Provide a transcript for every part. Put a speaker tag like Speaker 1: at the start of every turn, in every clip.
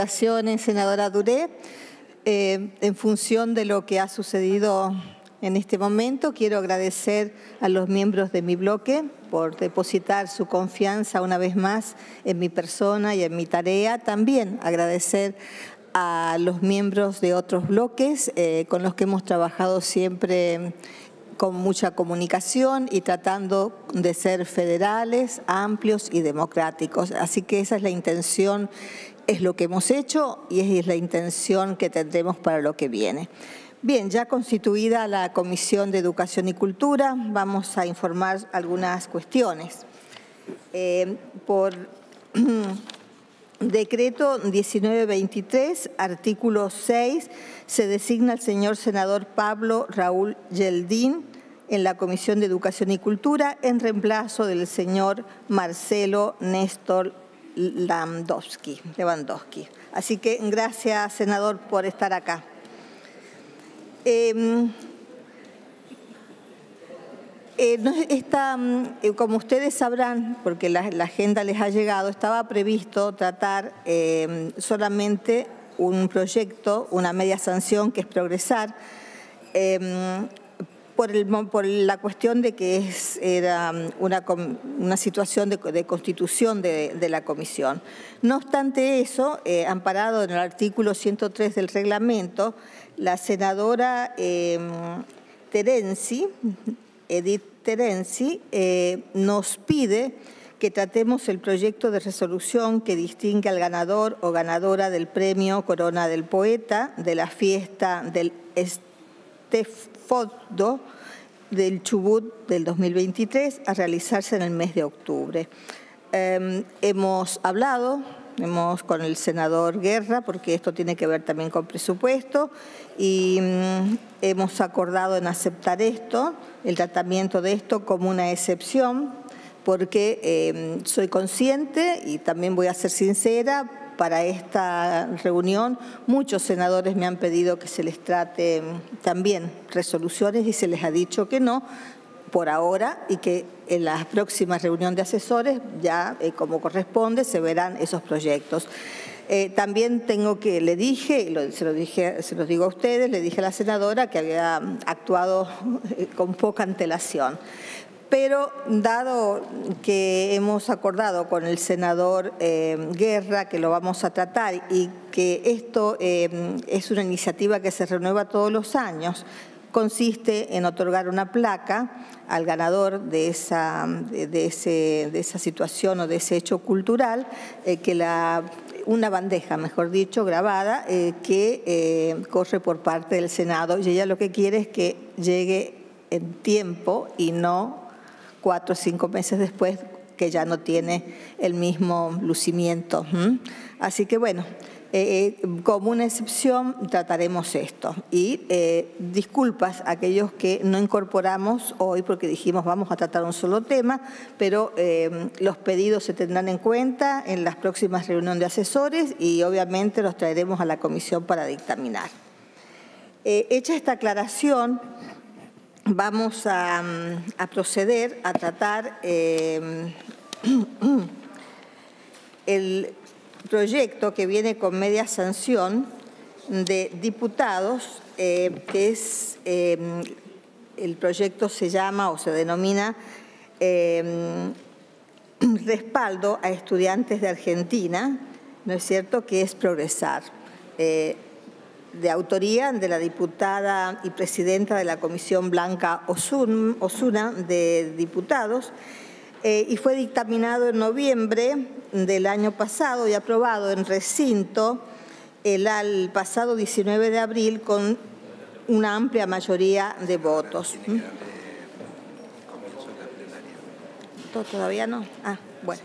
Speaker 1: Senadora Duré, en función de lo que ha sucedido en este momento, quiero agradecer a los miembros de mi bloque por depositar su confianza una vez más en mi persona y en mi tarea. También agradecer a los miembros de otros bloques con los que hemos trabajado siempre con mucha comunicación y tratando de ser federales, amplios y democráticos. Así que esa es la intención, es lo que hemos hecho y es la intención que tendremos para lo que viene. Bien, ya constituida la Comisión de Educación y Cultura, vamos a informar algunas cuestiones. Por decreto 1923, artículo 6, se designa al señor senador Pablo Raúl Yeldín en la Comisión de Educación y Cultura en reemplazo del señor Marcelo Néstor Lewandowski. Así que gracias, senador, por estar acá. Como ustedes sabrán, porque la agenda les ha llegado, estaba previsto tratar solamente un proyecto, una media sanción que es progresar, por la cuestión de que era una situación de constitución de la comisión. No obstante eso, amparado en el artículo 103 del reglamento, la senadora Edith Terenzi, nos pide que tratemos el proyecto de resolución que distingue al ganador o ganadora del premio Corona del Poeta de la fiesta del Estefondo del Chubut del 2023 a realizarse en el mes de octubre. Hemos hablado con el senador Guerra, porque esto tiene que ver también con presupuesto, y hemos acordado en aceptar esto, el tratamiento de esto como una excepción, porque soy consciente y también voy a ser sincera, para esta reunión muchos senadores me han pedido que se les trate también resoluciones y se les ha dicho que no, por ahora, y que en la próxima reunión de asesores, ya como corresponde, se verán esos proyectos. También le dije, se los digo a ustedes, le dije a la senadora que había actuado con poca antelación. Pero dado que hemos acordado con el senador Guerra que lo vamos a tratar y que esto es una iniciativa que se renueva todos los años, consiste en otorgar una placa al ganador de esa situación o de ese hecho cultural, una bandeja, mejor dicho, grabada, que corre por parte del Senado. Y ella lo que quiere es que llegue en tiempo y no 4 o 5 meses después, que ya no tiene el mismo lucimiento. Así que bueno, como una excepción trataremos esto. Y disculpas a aquellos que no incorporamos hoy porque dijimos vamos a tratar un solo tema, pero los pedidos se tendrán en cuenta en las próximas reuniones de asesores y obviamente los traeremos a la comisión para dictaminar. Hecha esta aclaración, vamos a proceder a tratar el proyecto que viene con media sanción de diputados, que es, el proyecto se llama o se denomina Respaldo a Estudiantes de Argentina, ¿no es cierto?, que es progresar. De autoría de la diputada y presidenta de la Comisión Blanca Osuna de Diputados, y fue dictaminado en noviembre del año pasado y aprobado en recinto el pasado 19 de abril con una amplia mayoría de votos. ¿Todavía no? Ah, bueno.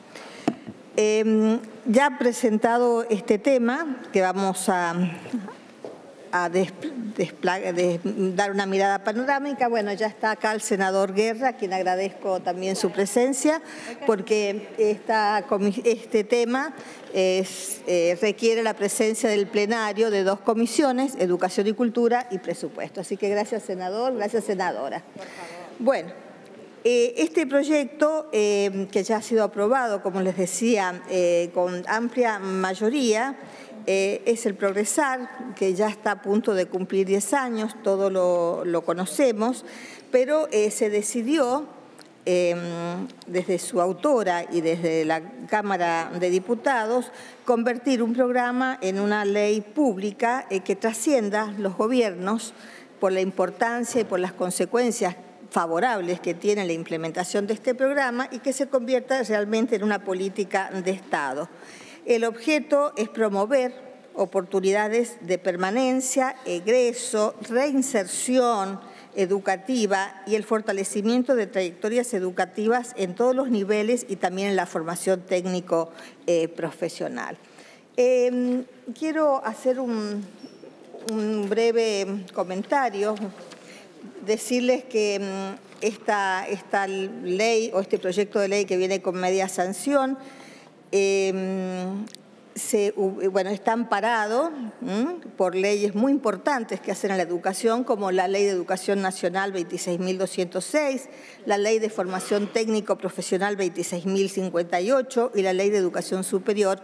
Speaker 1: Ya presentado este tema, que vamos a dar una mirada panorámica, bueno, ya está acá el senador Guerra, a quien agradezco también su presencia, porque este tema requiere la presencia del plenario de 2 comisiones, Educación y Cultura y Presupuesto. Así que gracias, senador, gracias, senadora. Por favor. Bueno. Este proyecto, que ya ha sido aprobado, como les decía, con amplia mayoría, es el Progresar, que ya está a punto de cumplir 10 años, todo lo conocemos, pero se decidió, desde su autora y desde la Cámara de Diputados, convertir un programa en una ley pública que trascienda los gobiernos por la importancia y por las consecuencias favorables que tiene la implementación de este programa y que se convierta realmente en una política de Estado. El objeto es promover oportunidades de permanencia, egreso, reinserción educativa y el fortalecimiento de trayectorias educativas en todos los niveles y también en la formación técnico profesional. Quiero hacer un breve comentario. Decirles que esta ley o este proyecto de ley que viene con media sanción está amparado por leyes muy importantes que hacen a la educación, como la Ley de Educación Nacional 26.206, la Ley de Formación Técnico Profesional 26.058 y la Ley de Educación Superior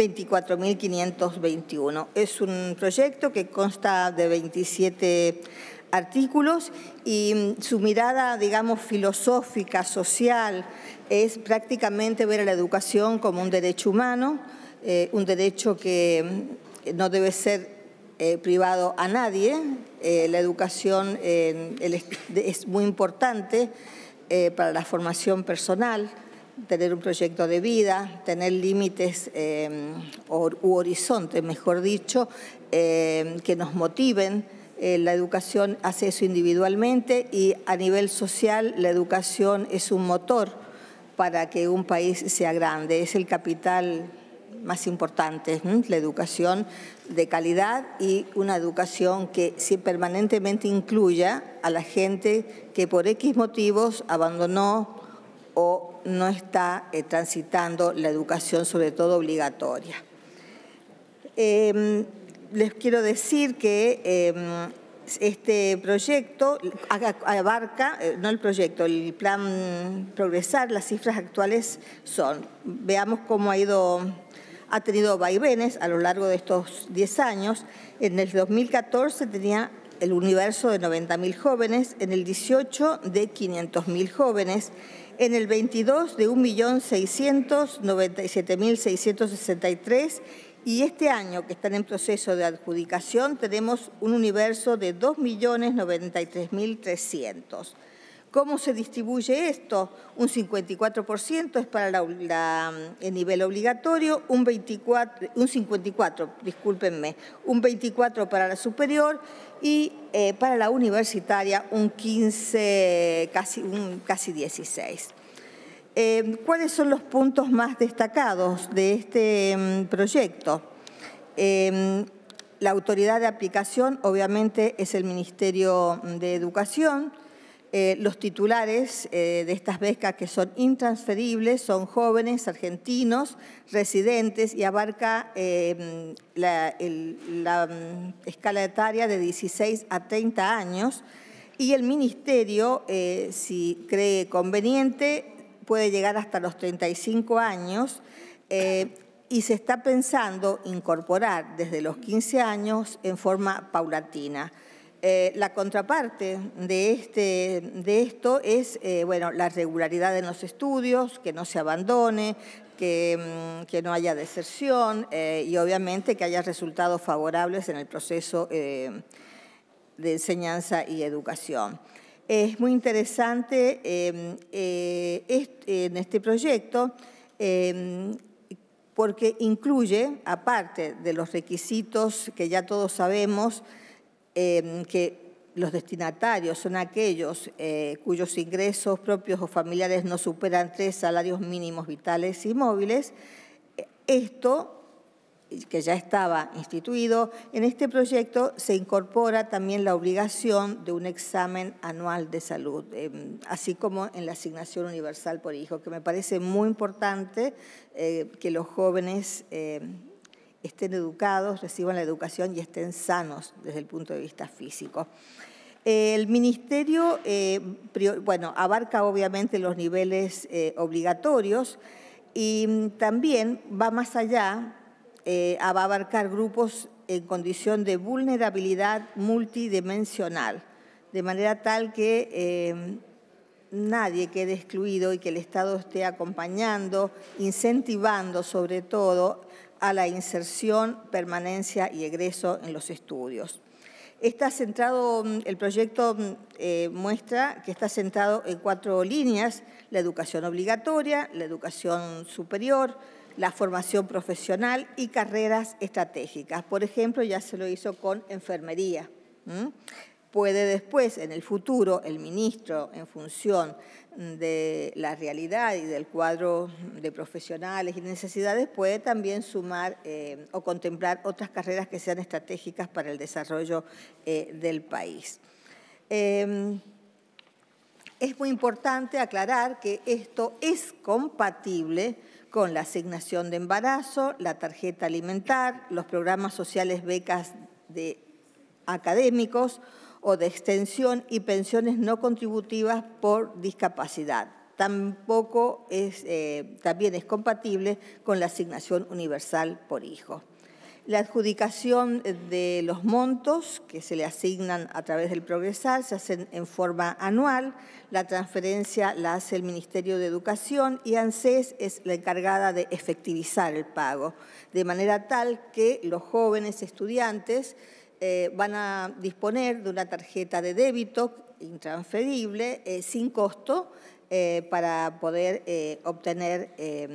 Speaker 1: 24.521. Es un proyecto que consta de 27 artículos y su mirada, digamos, filosófica, social, es prácticamente ver a la educación como un derecho humano, un derecho que no debe ser privado a nadie. La educación es muy importante para la formación personal, tener un proyecto de vida, tener límites u horizontes, mejor dicho, que nos motiven. La educación hace eso individualmente y a nivel social la educación es un motor para que un país sea grande. Es el capital más importante, la educación de calidad y una educación que permanentemente incluya a la gente que por X motivos abandonó o no está transitando la educación, sobre todo obligatoria. Les quiero decir que este proyecto abarca, no el proyecto, el plan Progresar, las cifras actuales son, veamos cómo ha tenido vaivenes a lo largo de estos 10 años. En el 2014 tenía el universo de 90.000 jóvenes, en el 18 de 500.000 jóvenes, en el 22 de 1.697.663 y este año, que están en proceso de adjudicación, tenemos un universo de 2.093.300. ¿Cómo se distribuye esto? Un 54% es para el nivel obligatorio, un 24% para la superior y para la universitaria un 15, casi 16. ¿Cuáles son los puntos más destacados de este proyecto? La autoridad de aplicación, obviamente, es el Ministerio de Educación. Los titulares de estas becas, que son intransferibles, son jóvenes argentinos residentes y abarca la escala etaria de 16 a 30 años. Y el Ministerio, si cree conveniente, puede llegar hasta los 35 años y se está pensando incorporar desde los 15 años en forma paulatina. La contraparte de esto es la regularidad en los estudios, que no se abandone, que no haya deserción y obviamente que haya resultados favorables en el proceso de enseñanza y educación. Es muy interesante en este proyecto porque incluye, aparte de los requisitos que ya todos sabemos, que los destinatarios son aquellos cuyos ingresos propios o familiares no superan 3 salarios mínimos vitales y móviles. Esto, que ya estaba instituido, en este proyecto se incorpora también la obligación de un examen anual de salud, así como en la asignación universal por hijo, que me parece muy importante que los jóvenes estén educados, reciban la educación y estén sanos desde el punto de vista físico. El Ministerio abarca obviamente los niveles obligatorios y también va más allá, va a abarcar grupos en condición de vulnerabilidad multidimensional, de manera tal que nadie quede excluido y que el Estado esté acompañando, incentivando sobre todo a la inserción, permanencia y egreso en los estudios. Está centrado, el proyecto muestra que está centrado en 4 líneas: la educación obligatoria, la educación superior, la formación profesional y carreras estratégicas. Por ejemplo, ya se lo hizo con enfermería. Puede después, en el futuro, el ministro, en función de la realidad y del cuadro de profesionales y necesidades, puede también sumar o contemplar otras carreras que sean estratégicas para el desarrollo del país. Es muy importante aclarar que esto es compatible con la asignación de embarazo, la tarjeta alimentar, los programas sociales, becas de académicos o de extensión y pensiones no contributivas por discapacidad. Tampoco también es compatible con la asignación universal por hijo. La adjudicación de los montos que se le asignan a través del Progresar se hacen en forma anual. La transferencia la hace el Ministerio de Educación y ANSES es la encargada de efectivizar el pago, de manera tal que los jóvenes estudiantes van a disponer de una tarjeta de débito intransferible sin costo para poder obtener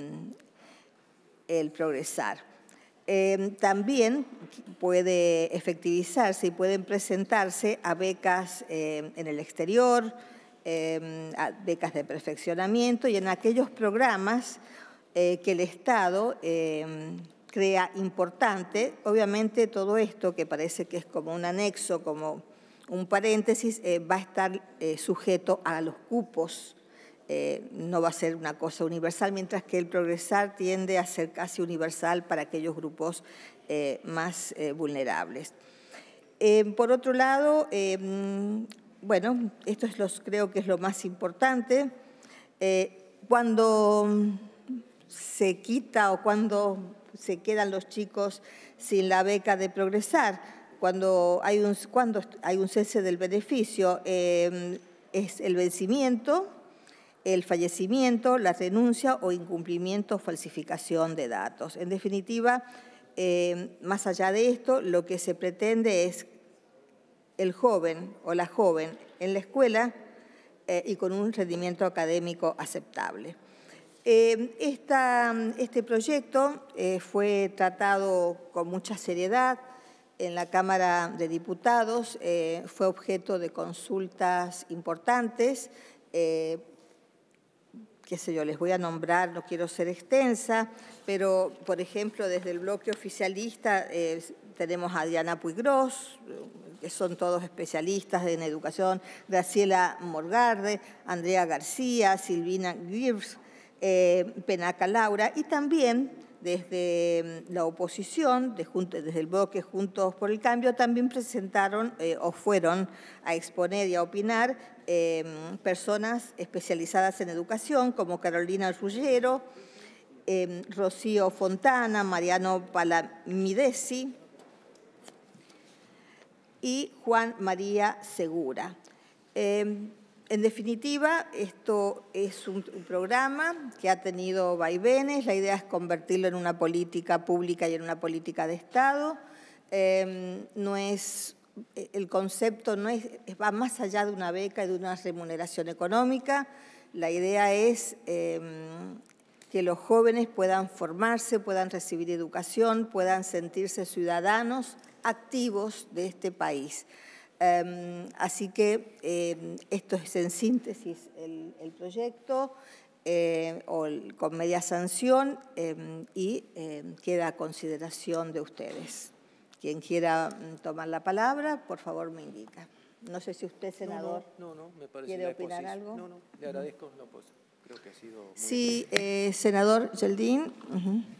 Speaker 1: el Progresar. También puede efectivizarse y pueden presentarse a becas en el exterior, a becas de perfeccionamiento y en aquellos programas que el Estado crea importante. Obviamente todo esto, que parece que es como un anexo, como un paréntesis, va a estar sujeto a los cupos. No va a ser una cosa universal, mientras que el Progresar tiende a ser casi universal para aquellos grupos más vulnerables. Por otro lado, bueno, esto creo que es lo más importante. Cuando se quita o cuando se quedan los chicos sin la beca de Progresar, cuando hay un cese del beneficio, es el vencimiento, el fallecimiento, la renuncia o incumplimiento o falsificación de datos. En definitiva, más allá de esto, lo que se pretende es el joven o la joven en la escuela y con un rendimiento académico aceptable. Este proyecto fue tratado con mucha seriedad en la Cámara de Diputados, fue objeto de consultas importantes, qué sé yo, les voy a nombrar, no quiero ser extensa, pero, por ejemplo, desde el bloque oficialista tenemos a Diana Puigros, que son todos especialistas en educación, Graciela Morgarde, Andrea García, Silvina Gibbs, Penaca Laura, y también desde la oposición, desde el bloque Juntos por el Cambio, también presentaron o fueron a exponer y a opinar personas especializadas en educación, como Carolina Ruggiero, Rocío Fontana, Mariano Palamidesi y Juan María Segura. En definitiva, esto es un programa que ha tenido vaivenes. La idea es convertirlo en una política pública y en una política de Estado. El concepto va más allá de una beca y de una remuneración económica. La idea es que los jóvenes puedan formarse, puedan recibir educación, puedan sentirse ciudadanos activos de este país. Así que esto es en síntesis el proyecto con media sanción y queda a consideración de ustedes. Quien quiera tomar la palabra, por favor me indica. No sé si usted, senador,
Speaker 2: no, me parece
Speaker 1: quiere opinar algo.
Speaker 2: No, le agradezco, creo que ha sido muy
Speaker 1: sí, senador Yeldin.